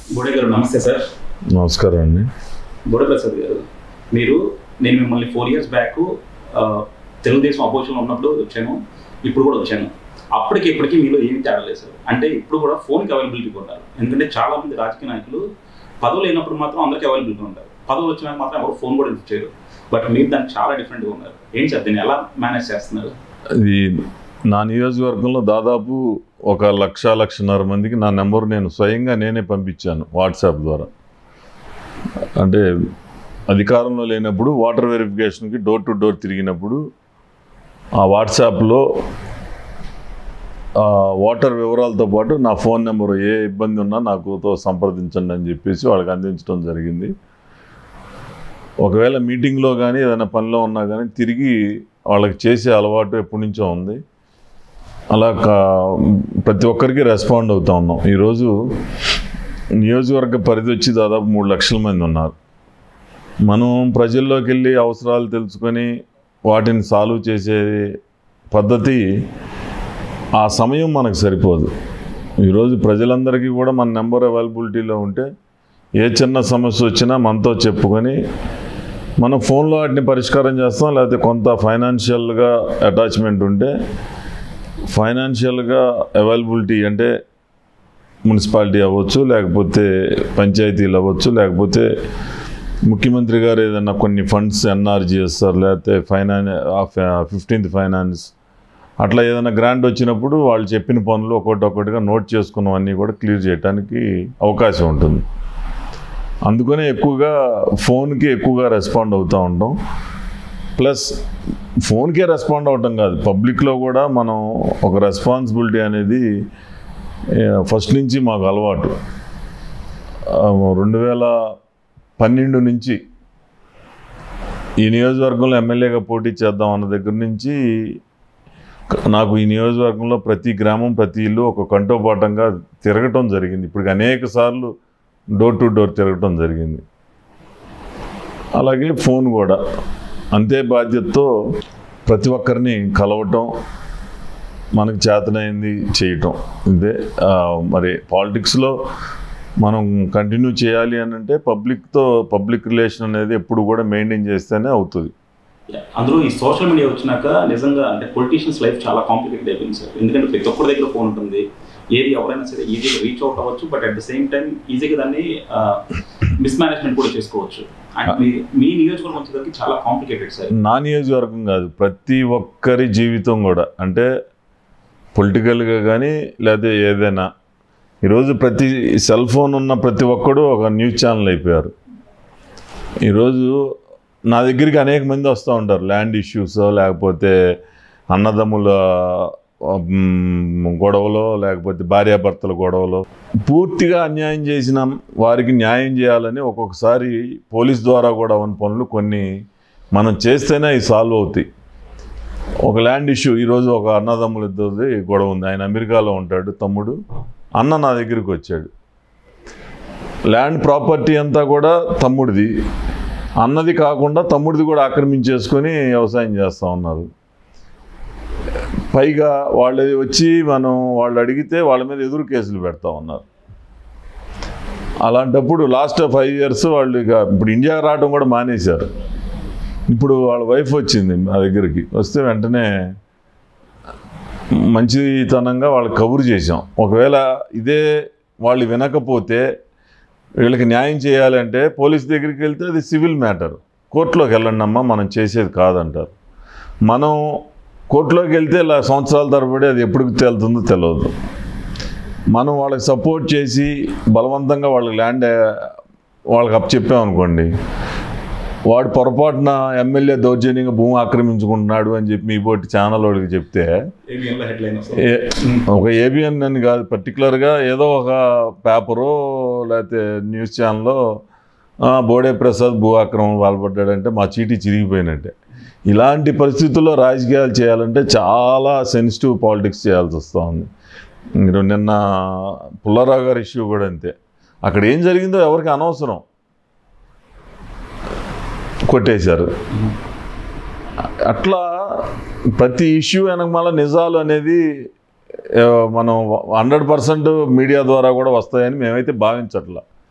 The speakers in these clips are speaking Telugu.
బోడే గారు నమస్తే సార్. నమస్కారం అండి. బోడే ప్రసాద్ గారు, నేను మిమ్మల్ని 4 years బ్యాక్ తెలుగుదేశం అపోజిషన్లో ఉన్నప్పుడు వచ్చాను, ఇప్పుడు కూడా వచ్చాను. అప్పటికి ఇప్పటికీ మీలో ఏమి తేడా లేదు సార్. అంటే ఇప్పుడు కూడా ఫోన్కి అవైలబిలిటీ ఉంటారు. ఎందుకంటే చాలామంది రాజకీయ నాయకులు పదవులు లేనప్పుడు మాత్రం అందరికీ అవైలబిలిటీ ఉంటారు, పదవులు వచ్చినాక మాత్రం ఎవరు ఫోన్ కూడా లిఫ్ట్ చేయరు. బట్ మీరు దానికి చాలా డిఫరెంట్గా ఉన్నారు. ఏంటి సార్, దీన్ని ఎలా మేనేజ్ చేస్తున్నారు? ఇది నా నియోజకవర్గంలో దాదాపు 1,00,00,000 మందికి నా నెంబర్ నేను స్వయంగా నేనే పంపించాను వాట్సాప్ ద్వారా. అంటే అధికారంలో లేనప్పుడు వాటర్ వెరిఫికేషన్కి డోర్ టు డోర్ తిరిగినప్పుడు ఆ వాట్సాప్లో వాటర్ వివరాలతో పాటు నా ఫోన్ నెంబరు ఏ ఇబ్బంది ఉన్నా నాకుతో సంప్రదించండి అని చెప్పేసి వాళ్ళకి అందించడం జరిగింది. ఒకవేళ మీటింగ్లో కానీ ఏదైనా పనిలో ఉన్నా కానీ తిరిగి వాళ్ళకి చేసే అలవాటు ఎప్పటి నుంచో ఉంది. అలా ప్రతి ఒక్కరికి రెస్పాండ్ అవుతూ ఉన్నాం. ఈరోజు నియోజకవర్గ పరిధి వచ్చి దాదాపు 3 లక్షల మంది ఉన్నారు. మనం ప్రజల్లోకి వెళ్ళి అవసరాలు తెలుసుకొని వాటిని సాల్వ్ చేసే పద్ధతి ఆ సమయం మనకు సరిపోదు. ఈరోజు ప్రజలందరికీ కూడా మన నెంబర్ అవైలబిలిటీలో ఉంటే ఏ చిన్న సమస్య వచ్చినా మనతో చెప్పుకొని మనం ఫోన్లో వాటిని పరిష్కారం చేస్తాం. లేకపోతే కొంత ఫైనాన్షియల్గా అటాచ్మెంట్ ఉంటే ఫైనాన్షియల్గా అవైలబిలిటీ అంటే మున్సిపాలిటీ అవ్వచ్చు, లేకపోతే పంచాయతీలు అవ్వచ్చు, లేకపోతే ముఖ్యమంత్రి గారు ఏదైనా కొన్ని ఫండ్స్ ఎన్ఆర్జీఎస్ఆర్ లేకపోతే 15th ఫైనాన్స్ అట్లా ఏదైనా గ్రాంట్ వచ్చినప్పుడు వాళ్ళు చెప్పిన పనులు ఒక్కొక్కటిగా నోట్ చేసుకున్నవన్నీ కూడా క్లియర్ చేయడానికి అవకాశం ఉంటుంది. అందుకనే ఎక్కువగా ఫోన్కి ఎక్కువగా రెస్పాండ్ అవుతూ ఉంటాం. ప్లస్ ఫోన్కే రెస్పాండ్ అవటం కాదు, పబ్లిక్లో కూడా మనం ఒక రెస్పాన్సిబిలిటీ అనేది ఫస్ట్ నుంచి మాకు అలవాటు. 2012 నుంచి ఈ నియోజకవర్గంలో ఎమ్మెల్యేగా పోటీ చేద్దాం అన్న దగ్గర నుంచి నాకు ఈ నియోజకవర్గంలో ప్రతి గ్రామం ప్రతి ఇల్లు ఒక కంటోపాఠంగా తిరగటం జరిగింది. ఇప్పుడు అనేక సార్లు డోర్ టు డోర్ తిరగటం జరిగింది. అలాగే ఫోన్ కూడా అంతే బాధ్యతతో ప్రతి ఒక్కరిని కలవటం, మనకు చేతనైంది చేయటం. ఇదే మరి పాలిటిక్స్లో మనం కంటిన్యూ చేయాలి అని అంటే పబ్లిక్ రిలేషన్ అనేది ఎప్పుడు కూడా మెయింటైన్ చేస్తేనే అవుతుంది. అందులో ఈ సోషల్ మీడియా వచ్చినాక నిజంగా అంటే పొలిటీషియన్స్ లైఫ్ చాలా కాంప్లికేటెడ్ అయిపోయింది సార్. ఎందుకంటే ప్రతి ఒక్కరి దగ్గర ఫోన్ ఉంటుంది, ఏది ఎవరైనా సరే ఈజీగా రీచ్ అవుట్ అవ్వచ్చు. But at the same time ఈజీగా దాన్ని మిస్మేనేజ్మెంట్ కూడా చేసుకోవచ్చు. అండ్ మీ నియోజకవర్గం వచ్చేసరికి చాలా కాంప్లికేటెడ్ సార్. నా నియోజకవర్గం కాదు, ప్రతి ఒక్కరి జీవితం కూడా అంటే పొలిటికల్గా కానీ లేదా ఏదైనా ఈరోజు ప్రతి సెల్ ఫోన్ ఉన్న ప్రతి ఒక్కడు ఒక న్యూస్ ఛానల్ అయిపోయారు. ఈరోజు నా దగ్గరికి అనేక మంది వస్తూ ఉంటారు, ల్యాండ్ ఇష్యూస్ లేకపోతే అన్నదమ్ముల గొడవలో లేకపోతే భార్యాభర్తల గొడవలో పూర్తిగా అన్యాయం చేసిన వారికి న్యాయం చేయాలని ఒక్కొక్కసారి పోలీస్ ద్వారా కూడా ఉన్న పనులు కొన్ని మనం చేస్తేనే అవి సాల్వ్ అవుతాయి. ఒక ల్యాండ్ ఇష్యూ ఈరోజు ఒక అన్నదమ్ముల ఇద్దరిది గొడవ ఉంది. ఆయన అమెరికాలో ఉంటాడు తమ్ముడు, అన్న నా దగ్గరికి వచ్చాడు. ల్యాండ్ ప్రాపర్టీ అంతా కూడా తమ్ముడిది, అన్నది కాకుండా తమ్ముడిది కూడా ఆక్రమించేసుకొని వ్యవసాయం చేస్తూ ఉన్నారు. పైగా వాళ్ళు వచ్చి వాళ్ళు అడిగితే వాళ్ళ మీద ఎదురు కేసులు పెడతా ఉన్నారు. అలాంటప్పుడు లాస్ట్ 5 years వాళ్ళు ఇక ఇప్పుడు ఇండియా రావడం కూడా మానేశారు. ఇప్పుడు వాళ్ళ వైఫ్ వచ్చింది మా దగ్గరికి, వస్తే వెంటనే మంచితనంగా వాళ్ళకి కబురు చేసాం. ఒకవేళ ఇదే వాళ్ళు వినకపోతే వీళ్ళకి న్యాయం చేయాలంటే పోలీస్ దగ్గరికి వెళ్తే అది సివిల్ మ్యాటర్, కోర్టులోకి వెళ్ళండి అమ్మా, మనం చేసేది కాదంటారు. మనం కోర్టులోకి వెళ్తే ఇలా సంవత్సరాల తరబడి అది ఎప్పుడు తేలుతుందో తెలియదు. మనం వాళ్ళకి సపోర్ట్ చేసి బలవంతంగా వాళ్ళకి ల్యాండ్ వాళ్ళకి అప్పచెప్పామనుకోండి, వాడు పొరపాటున ఎమ్మెల్యే దౌర్జన్యంగా భూమి ఆక్రమించుకుంటున్నాడు అని చెప్పి మీ పోటీ ఛానల్ వాడికి చెప్తే ఒక ఏబిఎన్ అని కాదు, పర్టికులర్గా ఏదో ఒక పేపరో లేకపోతే న్యూస్ ఛానల్లో బోడే ప్రసాద్ భూ ఆక్రమణ పాల్పడ్డాడంటే మా చీటీ చిరిగిపోయినట్టే. ఇలాంటి పరిస్థితుల్లో రాజకీయాలు చేయాలంటే చాలా సెన్సిటివ్ పాలిటిక్స్ చేయాల్సి వస్తూ ఉంది. మీరు నిన్న పుల్లారావు గారి ఇష్యూ కూడా అంతే, అక్కడ ఏం జరిగిందో ఎవరికి అనవసరం, కొట్టేశారు. అట్లా ప్రతి ఇష్యూ వెనక మళ్ళీ నిజాలు అనేది మనం 100% మీడియా ద్వారా కూడా వస్తాయని మేమైతే భావించట్లా.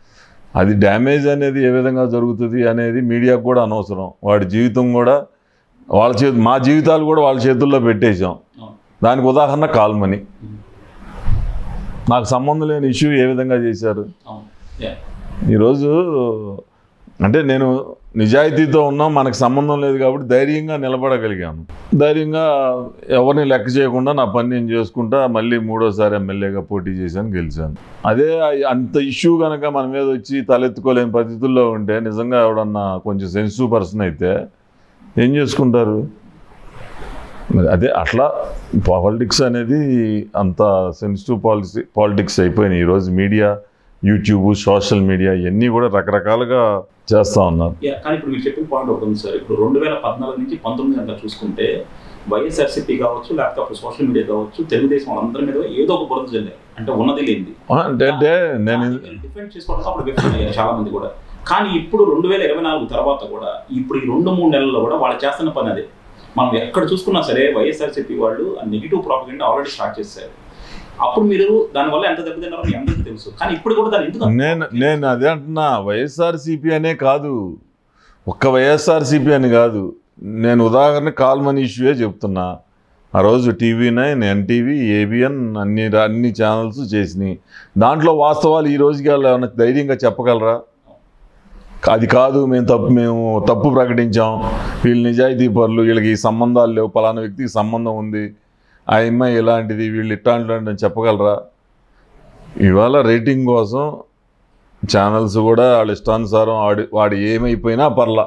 అది డ్యామేజ్ అనేది ఏ విధంగా జరుగుతుంది అనేది మీడియాకు కూడా అనవసరం. వాడి జీవితం కూడా మా జీవితాలు కూడా వాళ్ళ చేతుల్లో పెట్టేశాం. దానికి ఉదాహరణ కాల్మని. నాకు సంబంధం లేని ఇష్యూ ఏ విధంగా చేశారు. ఈరోజు అంటే నేను నిజాయితీతో ఉన్నాం, మనకు సంబంధం లేదు కాబట్టి ధైర్యంగా నిలబడగలిగాను. ధైర్యంగా ఎవరిని లెక్క చేయకుండా నా పని నేను చేసుకుంటా మళ్ళీ 3వ సారి ఎమ్మెల్యేగా పోటీ చేశాను, గెలిచాను. అదే అంత ఇష్యూ కనుక మన మీద వచ్చి తలెత్తుకోలేని పరిస్థితుల్లో ఉంటే, నిజంగా ఎవడన్నా కొంచెం సెన్సిటివ్ పర్సన్ అయితే ఏం చేసుకుంటారు. అదే అట్లా పాలిటిక్స్ అనేది అంత సెన్సిటివ్ పాలిటిక్స్ అయిపోయినాయి. ఈరోజు మీడియా, యూట్యూబ్, సోషల్ మీడియా ఇవన్నీ కూడా రకరకాలుగా చేస్తూ ఉన్నారు. కానీ ఇప్పుడు మీరు చెప్పిన పాయింట్ ఒకటి ఉంది సార్. ఇప్పుడు 2014 నుంచి 19 అంతా చూసుకుంటే వైఎస్ఆర్సీపీ కావచ్చు, లేకపోతే అప్పుడు సోషల్ మీడియా కావచ్చు, తెలుగుదేశం వాళ్ళందరి మీద ఏదో ఒక బురద జల్లారు. అంటే ఉన్నది లేనిది అంటే నేను డిఫెండ్ చేసుకోవడం అప్పుడు వ్యక్తులు అయ్యారు చాలా మంది కూడా. కానీ ఇప్పుడు 2024 తర్వాత కూడా ఇప్పుడు ఈ 2-3 నెలల్లో కూడా వాళ్ళు చేస్తున్న పని అదే. మనం ఎక్కడ చూసుకున్నా సరే వైఎస్ఆర్సీపీ వాళ్ళు నెగిటివ్ ప్రాపగెండా ఆల్రెడీ స్టార్ట్ చేశారు. అప్పుడు మీరు దానివల్ల ఎంత దెబ్బతిన్నారో మీ అందరికీ తెలుసు. కానీ ఇప్పుడు కూడా దాన్ని ఎందుకు నేను అదే అంటున్నా. వైఎస్ఆర్సీపీ అనే కాదు, ఒక్క వైఎస్ఆర్సీపీ అని కాదు. నేను ఉదాహరణ కాల్మనీ ఇష్యూయే చెప్తున్నా. ఆ రోజు TV9, NTV, ABN అన్ని ఛానల్స్ చేసినాయి. దాంట్లో వాస్తవాలు ఈ రోజుకి వాళ్ళు ఏమైనా ధైర్యంగా చెప్పగలరా? అది కాదు, మేము తప్పు ప్రకటించాం, వీళ్ళు నిజాయితీ పరులు, వీళ్ళకి సంబంధాలు లేవు, పలానా వ్యక్తికి సంబంధం ఉంది, ఆ అమ్మాయి ఇలాంటిది, వీళ్ళు ఇట్లాంటి చెప్పగలరా? ఇవాళ రేటింగ్ కోసం ఛానల్స్ కూడా వాళ్ళ ఇష్టానుసారం వాడు ఏమైపోయినా పర్లా,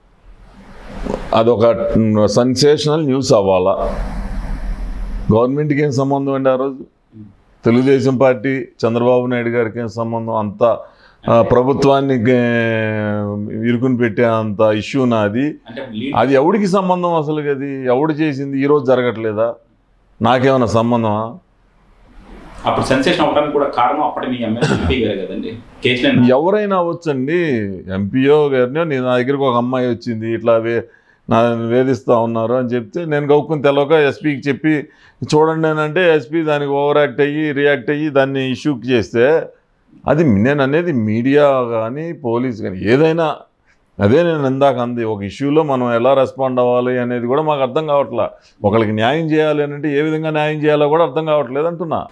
అదొక సెన్సేషనల్ న్యూస్ అవ్వాలా. గవర్నమెంట్కి ఏం సంబంధం అండి? ఆ రోజు తెలుగుదేశం పార్టీ, చంద్రబాబు నాయుడు గారికి ఏం సంబంధం? అంత ప్రభుత్వాన్ని ఇరుకుని పెట్టే అంత ఇష్యూ నాది. అది ఎవడికి సంబంధం అసలు? అది ఎవడు చేసింది? ఈరోజు జరగట్లేదా? నాకేమైనా సంబంధమా? అప్పుడు సెన్సేషన్ అవ్వడానికి కూడా కారణం అప్పటి మీ ఎంపీ గారు కదండి. ఎవరైనా అవ్వచ్చండి. ఎంపీఓ గారిని నా దగ్గరికి ఒక అమ్మాయి వచ్చింది, ఇట్లా వేధిస్తూ ఉన్నారు అని చెప్తే నేను గౌక్కుని తెలవక ఎస్పీకి చెప్పి చూడండి అంటే ఎస్పీ దానికి ఓవర్ రియాక్ట్ అయ్యి దాన్ని ఇష్యూకి చేస్తే, అది నేను అనేది మీడియా కానీ పోలీస్ కానీ ఏదైనా అదే. నేను ఇందాక అంది, ఒక ఇష్యూలో మనం ఎలా రెస్పాండ్ అవ్వాలి అనేది కూడా మాకు అర్థం కావట్లా. ఒకరికి న్యాయం చేయాలి అంటే ఏ విధంగా న్యాయం చేయాలో కూడా అర్థం కావట్లేదు అంటున్నా.